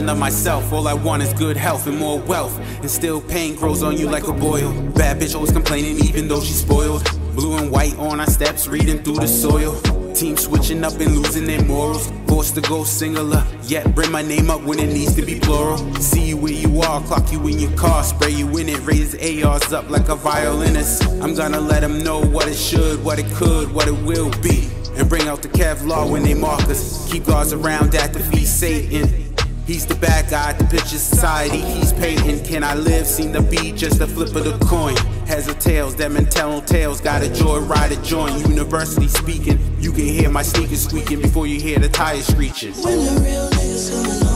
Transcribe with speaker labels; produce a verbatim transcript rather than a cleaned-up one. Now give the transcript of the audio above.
Speaker 1: version of myself. All I want is good health and more wealth, and still pain grows on you like a boil. Bad bitch always complaining even though she's spoiled. Blue and white on our steps, reading through the soil. Team switching up and losing their morals. Forced to go singular, yet bring my name up when it needs to be plural. See you where you are, clock you in your car, spray you in it, raise A Rs up like a violinist. I'm gonna let them know what it should, what it could, what it will be, and bring out the Kevlar when they mark us. Keep guards around that defeat Satan. He's the bad guy at the picture society he's painting. Can I live? Seem to be just a flip of the coin. Heads or tails, them and tell tales. Got a joy ride a joint. University speaking, you can hear my sneakers squeaking before you hear the tires screeching.
Speaker 2: When the real niggas coming on.